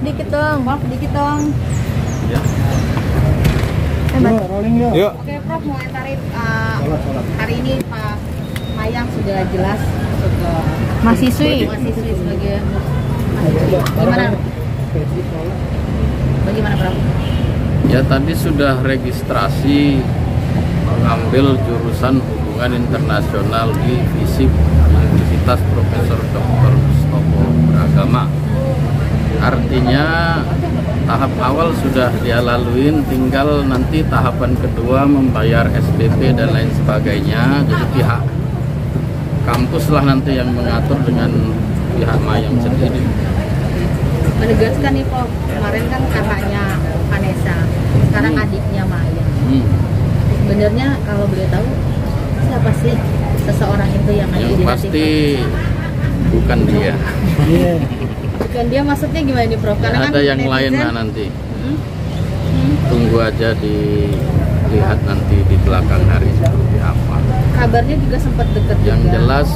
dikit dong. Prof, dikit dong. Ya. Rolling yuk. Yuk. Oke, Prof, mengomentari hari ini Pak Mayang sudah jelas masuk ke Mahasiswi. sebagai mahasiswi. Bagaimana, Prof? Ya, tadi sudah registrasi mengambil jurusan hubungan internasional di FISIP Universitas Profesor Dr. Mustopo Beragama. Artinya tahap awal sudah dia laluin, tinggal nanti tahapan kedua membayar SPP dan lain sebagainya. Jadi pihak kampus lah nanti yang mengatur dengan pihak Mayang sendiri. Menegaskan nih, Prof, kemarin kan kakaknya Vanessa, sekarang adiknya Mayang. Sebenarnya kalau boleh tahu siapa sih seseorang itu yang Yang pasti bukan dia. Bukan dia, maksudnya gimana nih, Prof? Karena Ada yang lain lah nanti. Tunggu aja dilihat nanti di belakang hari seperti apa. Kabarnya juga sempat dekat Yang juga. jelas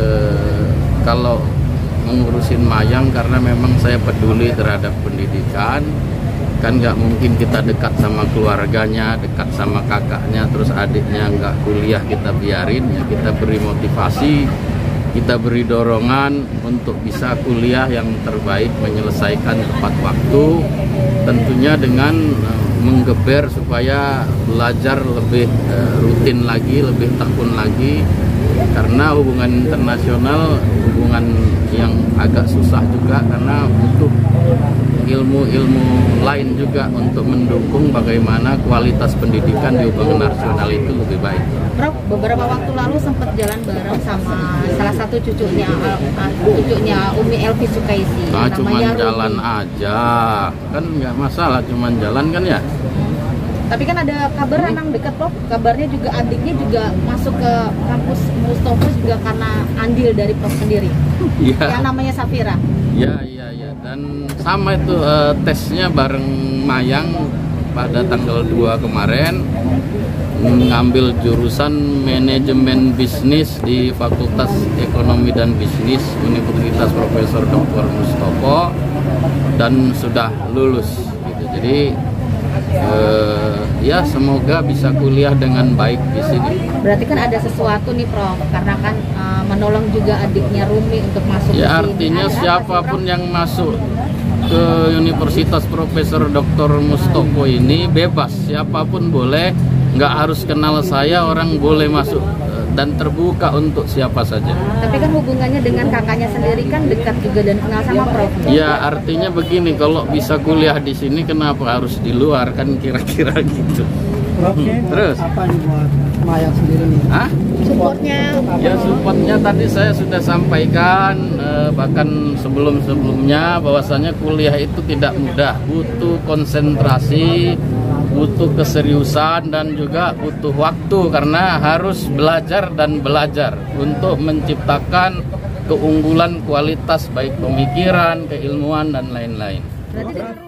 kalau mengurusin Mayang, karena memang saya peduli terhadap pendidikan, kan nggak mungkin kita dekat sama keluarganya, dekat sama kakaknya, terus adiknya nggak kuliah kita biarin. Ya, kita beri motivasi, kita beri dorongan untuk bisa kuliah yang terbaik, menyelesaikan tepat waktu, tentunya dengan menggeber supaya belajar lebih rutin lagi, lebih tekun lagi, karena hubungan internasional hubungan yang agak susah juga, karena butuh ilmu-ilmu lain juga untuk mendukung bagaimana kualitas pendidikan di hubungan nasional itu lebih baik. Prof, beberapa waktu lalu sempat jalan bareng sama salah satu cucunya Umi Elvi Sukaisi. Nah, cuman namanya jalan Rumi. aja, kan nggak masalah, cuman jalan kan ya. Tapi kan ada kabar emang dekat, Prof. Kabarnya juga adiknya juga masuk ke kampus Mustopo juga karena andil dari Prof sendiri. Iya. Yang namanya Safira. Ya. Dan sama itu tesnya bareng Mayang pada tanggal 2 kemarin, mengambil jurusan manajemen bisnis di Fakultas Ekonomi dan Bisnis Universitas Profesor Dr. Mustopo, dan sudah lulus gitu. Jadi ya semoga bisa kuliah dengan baik di sini. Berarti kan ada sesuatu nih, Prof, karena kan menolong juga adiknya Rumi untuk masuk ke Ya, sini. artinya Ada apa sih, siapapun Prof? yang masuk ke Universitas Profesor Dr. Mustopo ini bebas, siapapun boleh, nggak harus kenal saya, orang boleh masuk dan terbuka untuk siapa saja. Tapi kan hubungannya dengan kakaknya sendiri kan dekat juga dan kenal sama Prof. Ya, artinya begini, kalau bisa kuliah di sini kenapa harus di luar, kan kira-kira gitu. Terus Apa nih buat Mayang sendiri nih? Hah? Supportnya. Ya, supportnya tadi saya sudah sampaikan, bahkan sebelum-sebelumnya, bahwasanya kuliah itu tidak mudah, butuh konsentrasi, butuh keseriusan, dan juga butuh waktu, karena harus belajar dan belajar untuk menciptakan keunggulan kualitas baik pemikiran, keilmuan, dan lain-lain. Berarti